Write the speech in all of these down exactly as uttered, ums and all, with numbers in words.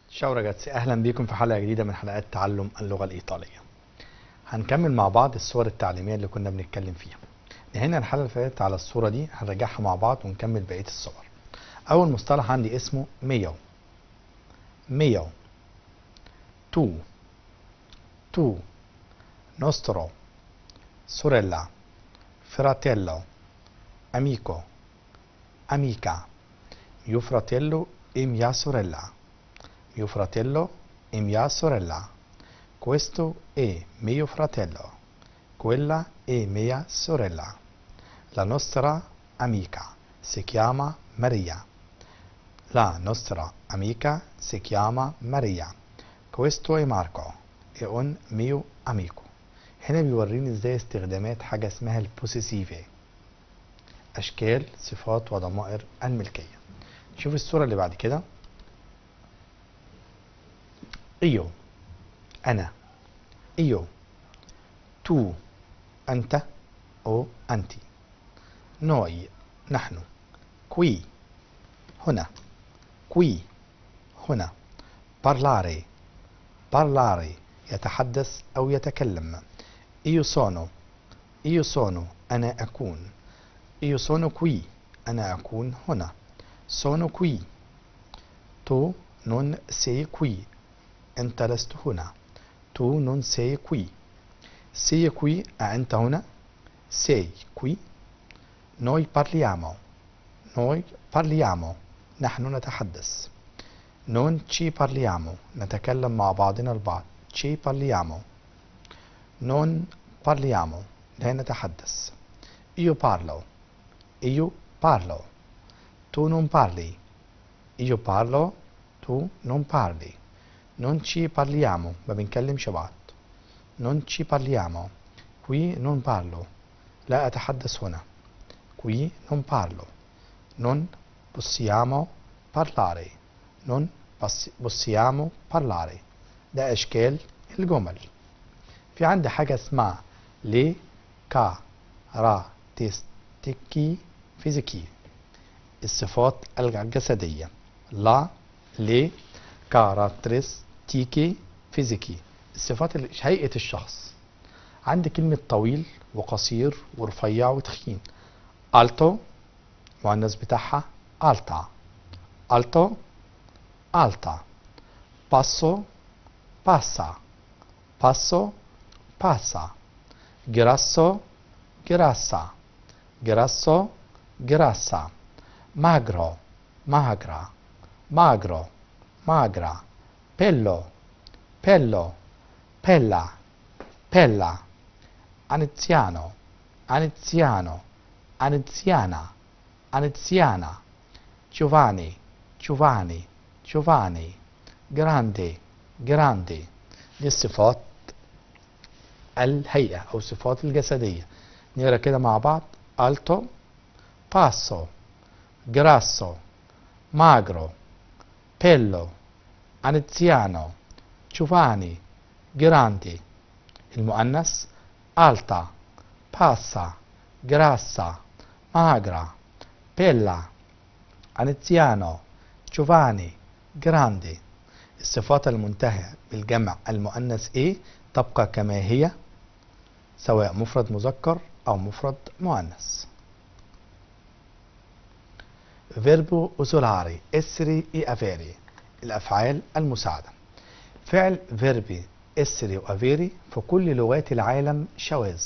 ciao ragazzi، أهلا بيكم في حلقة جديدة من حلقات تعلم اللغة الإيطالية. هنكمل مع بعض الصور التعليمية اللي كنا بنتكلم فيها. نهينا الحلقة اللي فاتت على الصورة دي، هنراجعها مع بعض ونكمل بقية الصور. أول مصطلح عندي اسمه ميو. ميو، تو، تو، نوسترو، sorella, fratello, amico, amica, mio fratello e mia sorella, mio fratello e mia sorella, questo è mio fratello, quella è mia sorella, la nostra amica si chiama Maria, la nostra amica si chiama Maria, questo è Marco, è un mio amico. هنا بيوريني ازاي استخدامات حاجة اسمها البوسيسيفي، اشكال صفات وضمائر الملكية. شوف الصورة اللي بعد كده. io انا، io، tu انت او انت، noi نحن، qui هنا، qui هنا، parlare parlare يتحدث او يتكلم. io sono io sono أنا أكون. io sono qui أنا أكون هنا. sono qui. tu non sei qui أنت لست هنا. tu non sei qui. sei qui أنت هنا. sei qui. noi parliamo noi parliamo نحن نتحدث. non ci parliamo نتكلم مع بعضنا البعض. ci parliamo. non parliamo لا نتحدث. io parlo io parlo. tu non parli io parlo tu non parli. non ci parliamo ما بنكلمش بعض. non ci parliamo. qui non parlo لا أتحدث هنا. qui non parlo. non possiamo parlare non possiamo parlare. ده أشكال الجمل. في عندي حاجة اسمها لي كا را تستيكي فيزيكي، الصفات الجسدية. لا لي كاراتريستيكي فيزيكي، الصفات اللي هيئة الشخص. عندي كلمة طويل وقصير ورفيع وتخين. ألتو مؤنث بتاعها ألتا. ألتو ألتا. باسو باسا. باسو passa. grasso grassa. grasso grassa. magro magra. magro magra. pello pello. pella pella. anziano anziano. anziana anziana. giovanni giovanni giovanni. grande grande. دي الصفات الهيئة أو الصفات الجسدية. نقرأ كده مع بعض. alto basso grasso magro pello anziano giovane grande. المؤنث alta bassa grassa magra bella anziano giovane grande. الصفات المنتهية بالجمع المؤنث ايه تبقى كما هي سواء مفرد مذكر أو مفرد مؤنث. verbo usurare essere e avere، الأفعال المساعدة. فعل verbi essere و avere في كل لغات العالم شواذ.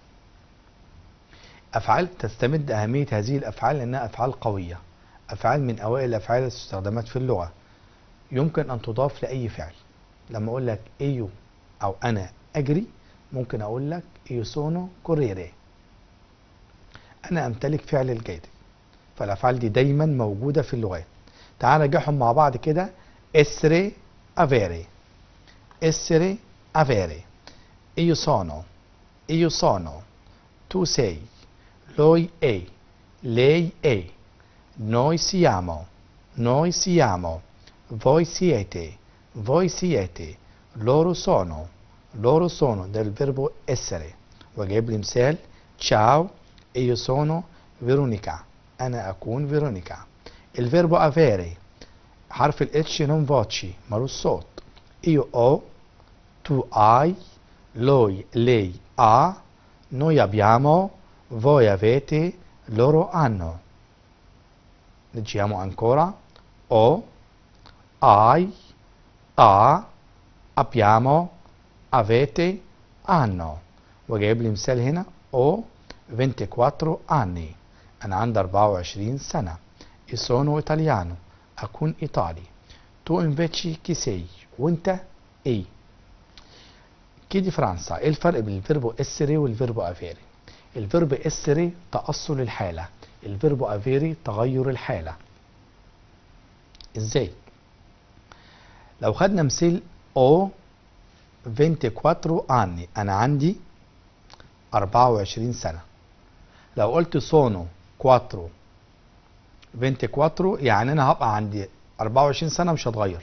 أفعال تستمد أهمية هذه الأفعال لأنها أفعال قوية، أفعال من أوائل الأفعال التي استخدمت في اللغة، يمكن أن تضاف لأي فعل. لما أقول لك إيو أو أنا أجري، ممكن أقول لك إيو سونو كوريري، أنا أمتلك فعل الجيد. فالأفعال دي دايما موجودة في اللغات. تعال نرجعهم مع بعض كده. essere avere essere avere. io sono io sono. tu sei lui è lei è. noi siamo noi siamo. voi siete voi siete. loro sono loro sono. del verbo essere. وجايب لي مثال. ciao io sono Veronica أنا أكون فيرونيكا. الفيربو avere حرف الاتش non voci ملوش صوت. io ho tu hai lui lei ha noi abbiamo voi avete loro hanno. leggiamo ancora ho hai ha abbiamo avete hanno. وجايب لي مثال هنا ho ventiquattro anni أنا عندي أربعة وعشرين سنة. io sono italiano أكون إيطالي. tu invece chi sei وأنت إيه. كي دي فرنسا. إيه الفرق بين الفيربو essere والفيربو avere؟ الفيربو essere تأصل الحالة، الفيربو avere تغير الحالة. إزاي؟ لو خدنا مثال او ventiquattro anni أنا عندي أربعة وعشرين سنة. لو قلت sono quattro ventiquattro يعني أنا هبقى عندي أربعة وعشرين سنة مش هتغير.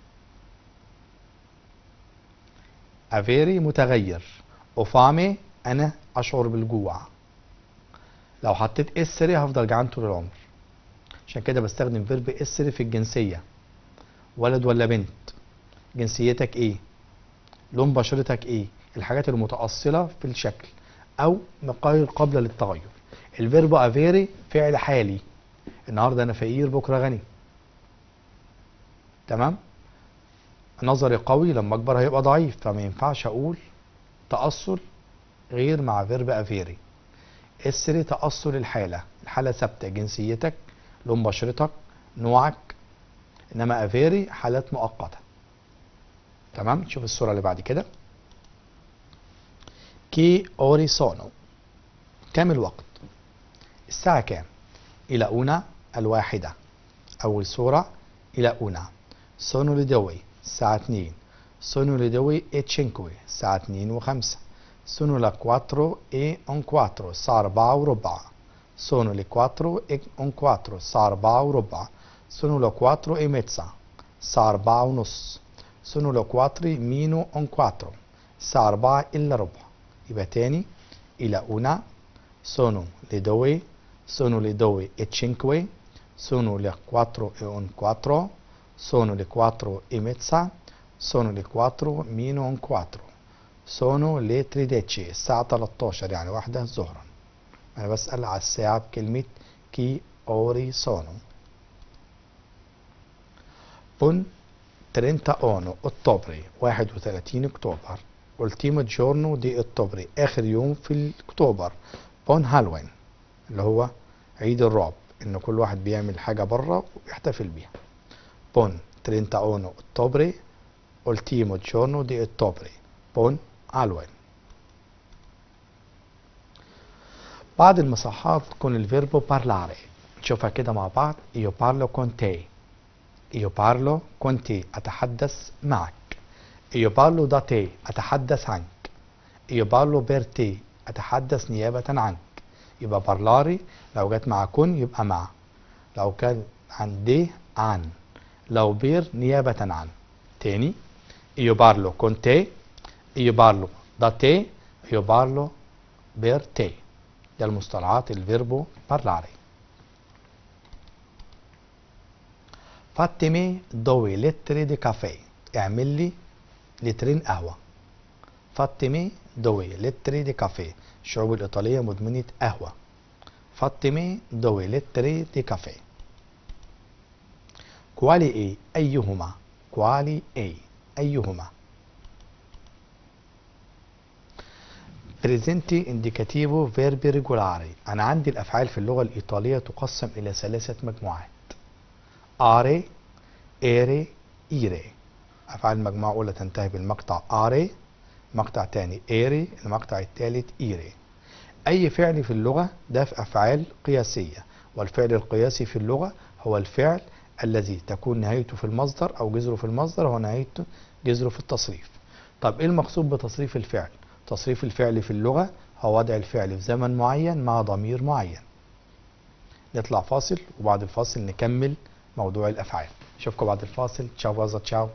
avere متغير. وفامي أنا أشعر بالجوع. لو حطيت essere هفضل جعان طول العمر. عشان كده بستخدم فيرب essere في الجنسية. ولد ولا بنت، جنسيتك ايه، لون بشرتك ايه، الحاجات المتأصلة في الشكل او مقايير قابلة للتغير. الفيربو افيري فعل حالي، النهارده انا فقير بكره غني. تمام. نظري قوي لما اكبر هيبقى ضعيف، فما ينفعش اقول تأصل غير مع فيرب افيري. اسري تأصل الحالة، الحالة ثابتة، جنسيتك، لون بشرتك، نوعك. انما افيري حالات مؤقتة. تمام. نشوف الصورة اللي بعد كده. كي اوري سونو كام الوقت؟ الساعة كام؟ إلى أونا الواحدة. أول صورة إلى أونا. سونو لدوي الساعة اتنين. سونو لدوي اي تشينكوي الساعة اتنين وخمسة. سونو لا كواترو اي اون كواترو الساعة أربعة وربع. سونو لي كواترو اي اون كواترو الساعة أربعة وربع. سونو لا كواترو اي ميتسا الساعة أربعة ونص. سونو لو كواتري مينو اون كواترو الساعة أربعة إلا ربع. يبقى تاني إلى أونا. سونو لدوي. سونو لدوي e cinque. Sono le quattro e un quattro. Sono le quattro e mezza. Sono le quattro meno un quattro. Sono le tredici الساعة تلتاشر يعني واحدة ظهرا. أنا بسأل على الساعة بكلمة كي أوري سونو. بون trenta uno ottobre واحد وثلاثين أكتوبر. ultimo giorno di ottobre آخر يوم في أكتوبر. بون هالوين اللي هو عيد الرعب، إن كل واحد بيعمل حاجة بره ويحتفل بيها. بون trenta uno ottobre ultimo giorno di ottobre. بون هالوين. بعض المصحات تكون الفيربو parlare. نشوفها كده مع بعض. io parlo con te. io parlo con te أتحدث معك. io parlo da te أتحدث عنك. io parlo per te أتحدث نيابة عنك. يبقى parlare لو جت مع كن يبقى مع، لو كان عن دي عن، لو بير نيابة عن. تاني io parlo con te. io parlo da te. io parlo per te. ده المصطلحات الفيربو parlare. fatemi due lettere di caffè. اعمل لي لترين قهوة. fatemi due lettere di caffè. الشعوب الإيطالية مدمنة قهوة. fatemi due lettere di caffè. quali è أيهما. quali è أيهما. presente indicativo verbi regolari. أنا عندي الأفعال في اللغة الإيطالية تقسم إلى ثلاثة مجموعات. are ere ire. أفعال المجموعة الأولى تنتهي بالمقطع are. مقطع تاني ere. المقطع الثالث ire. أي فعل في اللغة ده في أفعال قياسية، والفعل القياسي في اللغة هو الفعل الذي تكون نهايته في المصدر أو جذره في المصدر هو نهايته جذره في التصريف. طب إيه المقصود بتصريف الفعل؟ تصريف الفعل في اللغة هو وضع الفعل في زمن معين مع ضمير معين. نطلع فاصل وبعد الفاصل نكمل موضوع الأفعال. أشوفكم بعد الفاصل. تشاو بازا تشاو.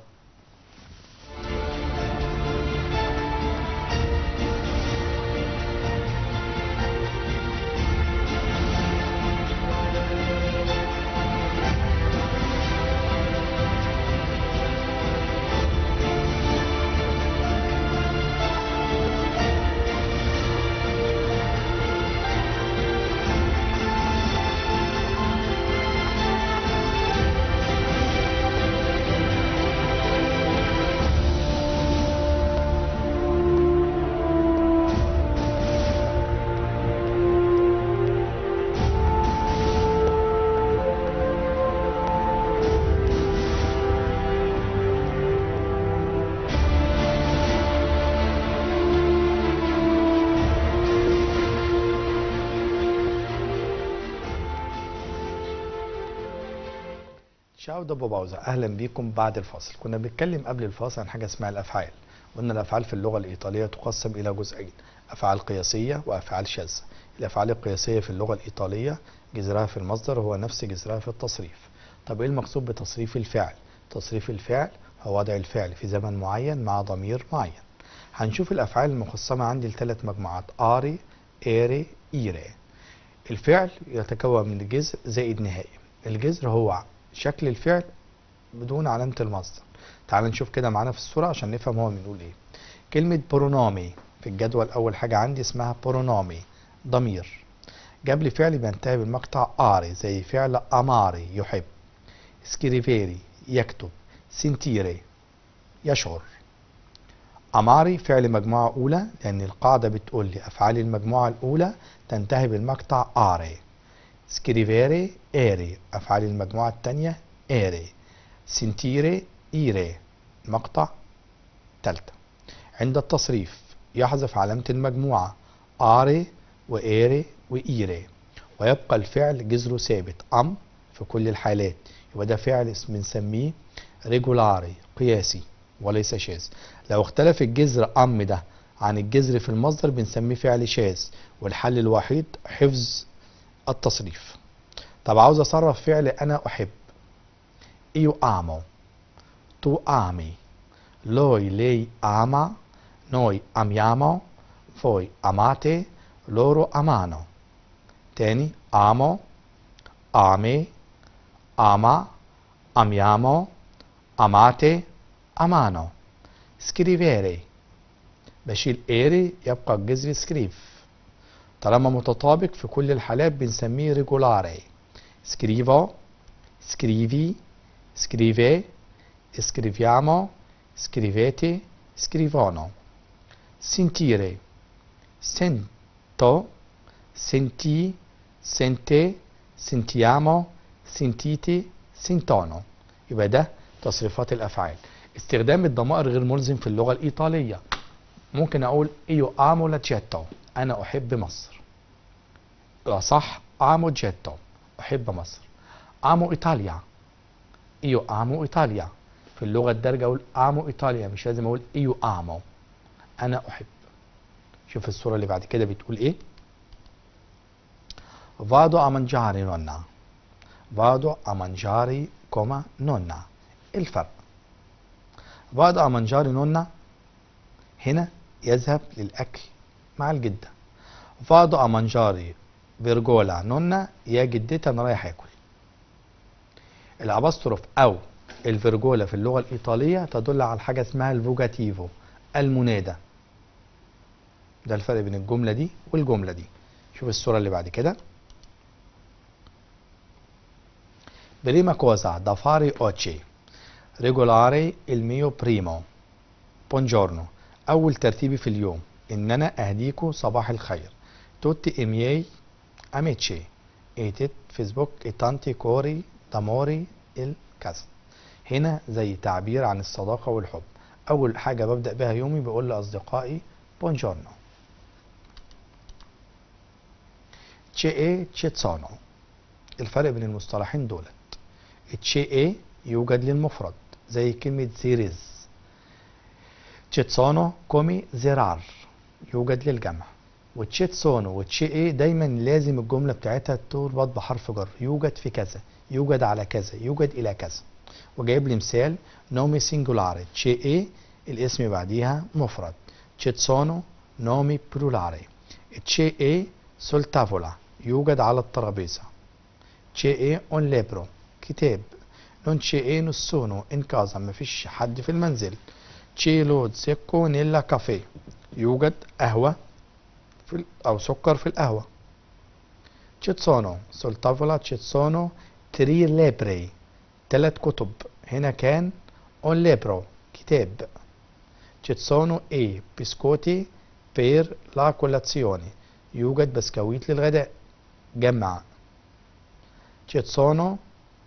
تشاو دوبو باوزا، اهلا بيكم بعد الفاصل. كنا بنتكلم قبل الفاصل عن حاجه اسمها الافعال. قلنا الافعال في اللغه الايطاليه تقسم الى جزئين، افعال قياسيه وافعال شاذه. الافعال القياسيه في اللغه الايطاليه جذرها في المصدر هو نفس جذرها في التصريف. طب ايه المقصود بتصريف الفعل؟ تصريف الفعل هو وضع الفعل في زمن معين مع ضمير معين. هنشوف الافعال المقسمه عندي لثلاث مجموعات: اري، ايري، ايري. الفعل يتكون من الجذر زائد نهائي. الجذر هو شكل الفعل بدون علامة المصدر. تعال نشوف كده معانا في الصورة عشان نفهم هو بنقول ايه. كلمة برونومي في الجدول أول حاجة عندي اسمها برونومي، ضمير. جاب لي فعل بينتهي بالمقطع آري زي فعل أماري يحب، سكريفيري يكتب، سنتيري يشعر. أماري فعل مجموعة أولى لأن القاعدة بتقول لي أفعال المجموعة الأولى تنتهي بالمقطع آري. سكريفيري إيري أفعال المجموعة الثانية إيري. سنتيري إيري مقطع تالتة. عند التصريف يحذف علامة المجموعة آري وإيري وإيري ويبقى الفعل جذره ثابت أم في كل الحالات. يبقى ده فعل بنسميه ريجولاري قياسي وليس شاذ. لو اختلف الجذر أم ده عن الجذر في المصدر بنسميه فعل شاذ، والحل الوحيد حفظ التصريف. طب عاوز اصرف فعل انا احب. io amo، tu ami، lui lei ama، noi amiamo، voi amate، loro amano. تاني: amo، ami، ama، amiamo، amate، amano. scrivere بشيل ايري يبقى الجذر سكريف. طالما متطابق في كل الحالات بنسميه ريجولاري. scrivo، scrivi، scrive، scriviamo، scrivete، scrivono. sentire، sento، senti، sente، sentiamo، sentite، sentono. يبقى ده تصريفات الافعال. استخدام الضمائر غير ملزم في اللغه الايطاليه. ممكن اقول io amo la città، انا احب مصر. صح، amo جيتو احب مصر. amo ايطاليا، io amo ايطاليا. في اللغه الدارجه اقول amo ايطاليا، مش لازم اقول io amo، انا احب. شوف الصوره اللي بعد كده بتقول ايه. vado a mangiare nonna، vado a mangiare كوما nonna. الفرق vado a mangiare nonna هنا يذهب للاكل مع الجده. vado a mangiare فيرجولا نونا يا جدتي انا رايح اكل. الاباستروف او الفيرجولا في اللغه الايطاليه تدل على حاجه اسمها الفوجاتيفو، المنادى. ده الفرق بين الجمله دي والجمله دي. شوف الصوره اللي بعد كده. بريما كوزا دا فاري اوتشي ريجولاري الميو بريمو بونجورنو. اول ترتيبي في اليوم ان انا اهديكوا صباح الخير. توتي اميي amici e te فيسبوك e tanti cori d'amore الكذا. هنا زي تعبير عن الصداقة والحب. أول حاجة ببدأ بها يومي بقول لأصدقائي بونجورنو. تشي اي تشي تسونو. الفرق بين المصطلحين دولت: تشي اي يوجد للمفرد زي كلمة زيريز، تشي تسونو كومي زرار يوجد للجمع. وتشيتسونو وتشي ايه دايما لازم الجمله بتاعتها تربط بحرف جر، يوجد في كذا، يوجد على كذا، يوجد الى كذا. وجايب لي مثال: نومي سينجولاري تشي ايه الاسم بعديها مفرد، تشيتسونو نومي بلورالي. تشي ايه سول تافولا يوجد على الترابيزه. تشي ايه اون ليبرو كتاب. نون تشي ايه نسونو ان كازا مفيش حد في المنزل. تشي لود سيكو نيلا كافيه يوجد قهوه في أو سكر في القهوة. تشيتسونو سول تافولا تشيتسونو تري ليبري تلات كتب. هنا كان اون ليبرو كتاب. تشيتسونو اي بسكوتي بير لا كولاتسيوني يوجد بسكويت للغداء جمع. تشيتسونو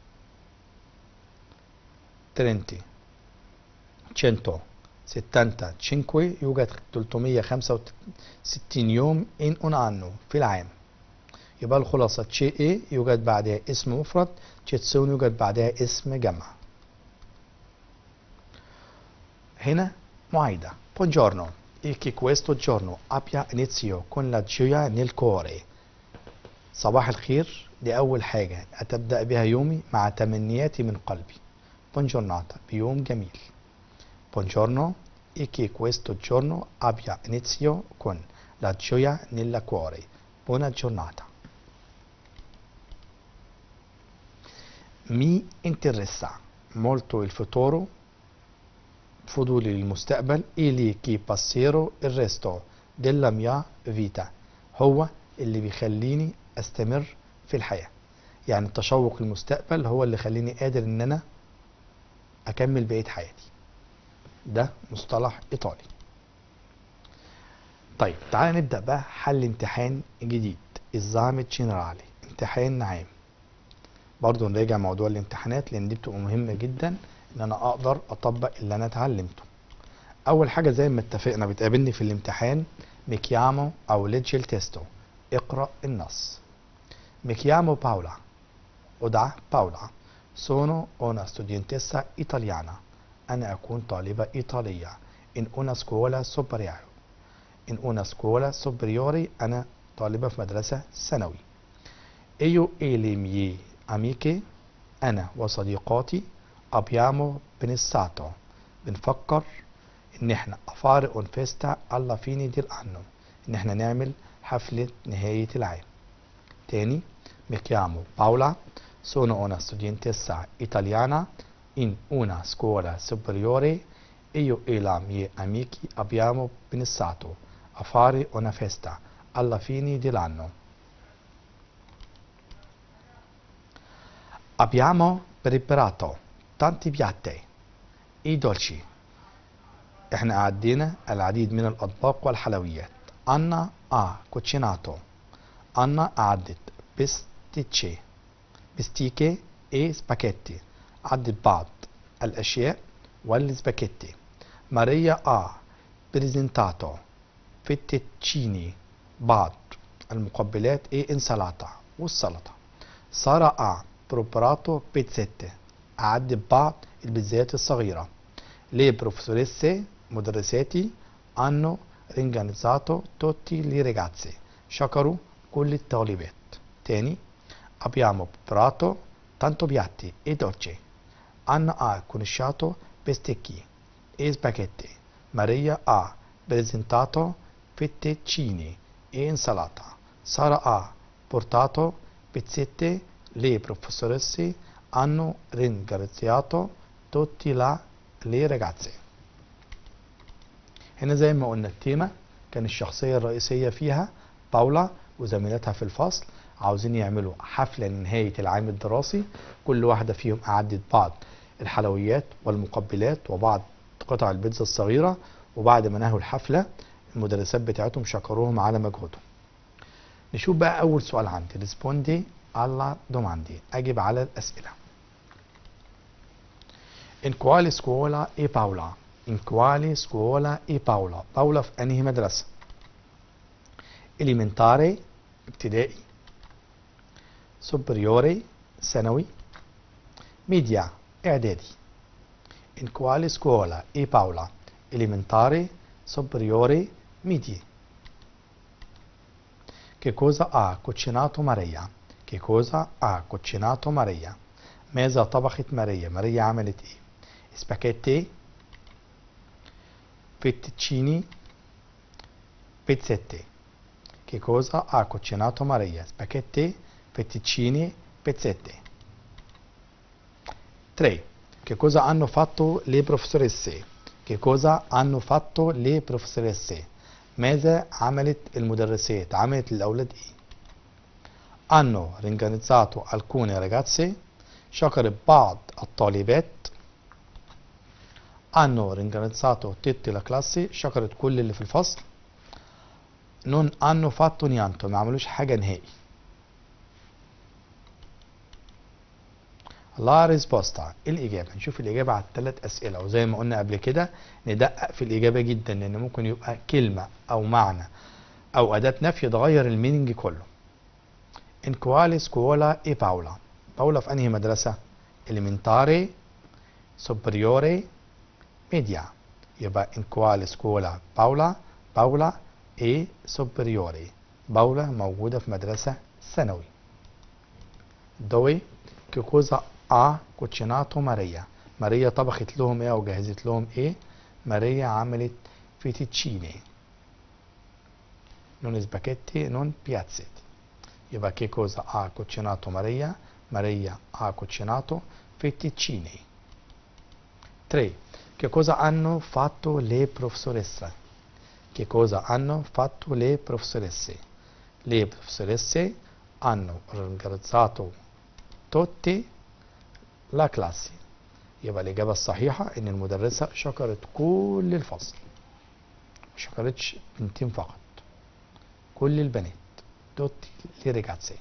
ترينتي تشينتو ستانتا تشينكوي يوجد ثلاثمية وخمسة وستين يوم ان اون انو في العام. يبقى الخلاصة تشي ايه يوجد بعدها اسم مفرد، تشيتسون يوجد بعدها اسم جمع. هنا معايدة. Buongiorno, e che questo giorno abbia inizio con la gioia nel cuore. صباح الخير دي أول حاجة أتبدأ بها يومي مع تمنياتي من قلبي. Buongiornata بيوم جميل. Buongiorno e che questo giorno abbia inizio con la gioia nel cuore. Buona giornata. Mi interessa molto il futuro. فضولي للمستقبل. إلي كي باسيرو الريستو ديلا ميا فيتا. هو اللي بيخليني استمر في الحياة. يعني التشوق للمستقبل هو اللي يخليني قادر ان انا اكمل بقية حياتي. ده مصطلح ايطالي. طيب تعالى نبدأ بقى حل امتحان جديد. الزامة جنرالي، امتحان عام. برضو نراجع موضوع الامتحانات لان دي بتبقى مهمة جدا ان انا اقدر اطبق اللي انا اتعلمته. اول حاجة زي ما اتفقنا بتقابلني في الامتحان ميكيامو او ليجي التيستو، اقرأ النص. ميكيامو باولا، ادعى باولا. سونو انا ستودينتيسا ايطاليانا، انا اكون طالبة ايطالية. ان انا سكولا سوبريوري، ان انا سكولا سوبريوري انا طالبة في مدرسة ثانوي. ايو اي لي ميي اميكي، انا وصديقاتي. ابيامو بنساتو، بنفكر ان احنا افاري اون فيستا alla fine dell'anno، ان احنا نعمل حفلة نهاية العام. تاني. mi chiamo Paola, sono una studentessa italiana in una scuola superiore. Io e la mie amici abbiamo pensato a fare una festa alla fine dell'anno. Abbiamo preparato tanti piatti e dolci. احنا عدينا العديد من الاطباق والحلويات. أنا ha cucinato. أنا أعدت بستيتشي، بستيكي e سباكيتي. عدت بعض الأشياء والسباكيتي. ماريا ha بريزنتاتو فيتوتشيني، بعض المقبلات e انسلاطة والسلطة. سارة ha preparato بيتزيتي، أعدت بعض البيتزات الصغيرة. لي بروفيسوريسي مدرساتي hanno ringraziato tutti i ragazzi، شكروا كل الطالبات. تاني. abbiamo preparato tanto piatti e dolci. Anna ha conosciuto bistecchi e spaghetti. Maria ha presentato fettuccini e insalata. Sara ha portato pizzette. Le professoresse hanno ringraziato tutti la le ragazze. هنا زي ما قلنا التيمة كان الشخصية الرئيسية فيها باولا وزميلتها في الفصل عاوزين يعملوا حفلة لنهاية العام الدراسي. كل واحدة فيهم أعدت بعض الحلويات والمقبلات وبعض قطع البيتزا الصغيرة، وبعد ما نهوا الحفلة المدرسات بتاعتهم شكروهم على مجهودهم. نشوف بقى أول سؤال عندي. ريسبوندي alla domande، أجب على الأسئلة. In quale scuola è Paola؟ In quale scuola è Paola؟ باولا في أنهي مدرسة؟ elementare ابتدائي، superiore ثانوي، media إعدادي. In quale scuola è Paola؟ elementare, superiore, media. Che cosa ha cucinato Maria؟ Che cosa ha cucinato Maria؟ ماذا طبخت ماريا؟ ماريا عملت ايه؟ سباكيتي، فيتوتشيني، بيتزيتي. Che cosa ha cucinato Maria؟ spaghetti, fettuccini, pizzette. tre. Che cosa hanno fatto le professoresse؟ Che cosa hanno fatto le professoresse؟ ماذا عملت المدرسات؟ عملت للأولاد ايه؟ hanno ringraziato alcune ragazze، شكرت بعض الطالبات. hanno ringraziato tutta la classe، شكرت كل اللي في الفصل. non hanno fatto niente، ما عملوش حاجة نهائي. la risposta الإجابة. نشوف الإجابة على الثلاث أسئلة، وزي ما قلنا قبل كده ندقق في الإجابة جدا لأن ممكن يبقى كلمة أو معنى أو أداة نفي تغير الميننج كله. in quale scuola è Paola؟ باولا في أنهي مدرسة؟ elementare superiore media. يبقى in quale scuola Paola؟ باولا è superiore. باولا موجودة في مدرسة ثانوي. dove che cosa ha cucinato ماريا؟ ماريا طبخت لهم ايه او جهزت لهم ايه؟ ماريا عملت فيتوتشيني non spaghetti non piazzati. يبقى che cosa ha cucinato Maria؟ Maria ha cucinato fettuccine. tre. Che cosa hanno fatto le professoresse? Che cosa hanno fatto le professoresse? Le professoresse hanno organizzato tutte la classe. يبقى الإجابة الصحيحة إن المدرسة شكرت كل الفصل، ما شكرتش بنتين فقط، كل البنات. tutte le ragazze.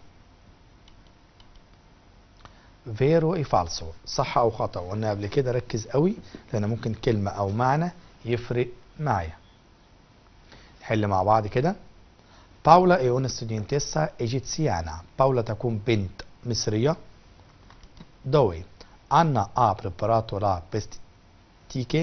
vero e falso، صح أو خطأ. وقلنا قبل كده ركز قوي لأن ممكن كلمة أو معنى يفرق معايا. نحل مع بعض كده. باولا è una studentessa egiziana. باولا تكون بنت مصرية. dove Anna ha preparato la pasticche.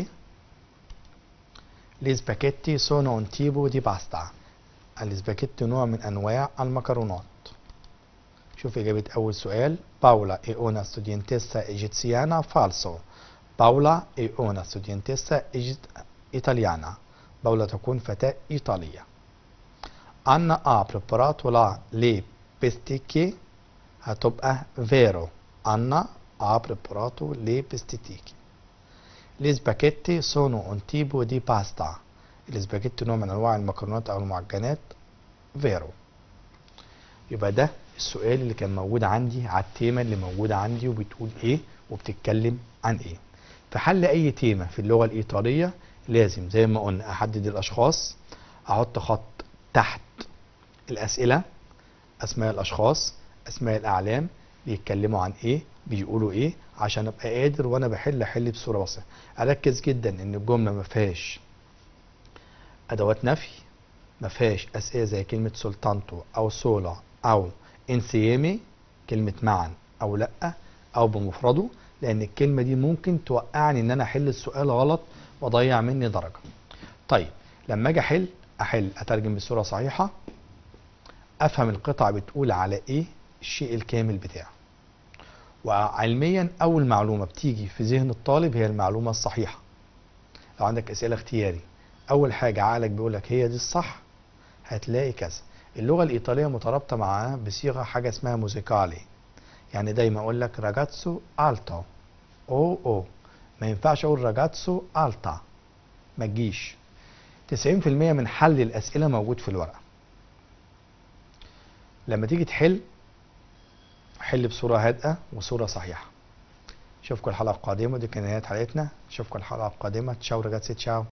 gli spaghetti sono un tipo di pasta. الاسباجيتي نوع من انواع المكرونات. شوف اجابة اول سؤال. باولا è una studentessa egiziana. falso. باولا è una studentessa italiana. باولا تكون فتاة ايطالية. Anna ha preparato la le pasticche هتبقى vero. Anna ha preparato le pasticche. gli spaghetti sono un tipo di pasta. الاسباجيتي نوع من انواع المكرونات او المعجنات. فيرو. يبقى ده السؤال اللي كان موجود عندي على التيمة اللي موجودة عندي وبتقول ايه وبتتكلم عن ايه. في حل اي تيمة في اللغة الايطالية لازم زي ما قلنا احدد الاشخاص، احط خط تحت الاسئلة، اسماء الاشخاص، اسماء الاعلام، بيتكلموا عن ايه، بيقولوا ايه، عشان ابقى قادر وانا بحل احل بصورة بسيطة. اركز جدا ان الجملة ما فيهاش ادوات نفي، ما فيهاش اسئله زي كلمه سولتانتو او سولا او انسيامي كلمه معا او لا او بمفرده، لان الكلمه دي ممكن توقعني ان انا احل السؤال غلط واضيع مني درجه. طيب لما اجي احل احل اترجم بصوره صحيحه، افهم القطعه بتقول على ايه الشيء الكامل بتاعه. وعلميا اول معلومه بتيجي في ذهن الطالب هي المعلومه الصحيحه. لو عندك اسئله اختياري اول حاجه عقلك بيقول لك هي دي الصح، هتلاقي كذا. اللغه الايطاليه مترابطه معاها بصيغه حاجه اسمها موزيكالي، يعني دايما اقول لك راجاتسو التو او او، ما ينفعش اقول راجاتسو التا، ما تجيش. تسعين في المية من حل الاسئله موجود في الورقه. لما تيجي تحل حل بصوره هادئه وصوره صحيحه. اشوفكم الحلقه القادمه. دي كانت نهايه حلقتنا. اشوفكم الحلقه القادمه. تشاو راجاتسي تشاو.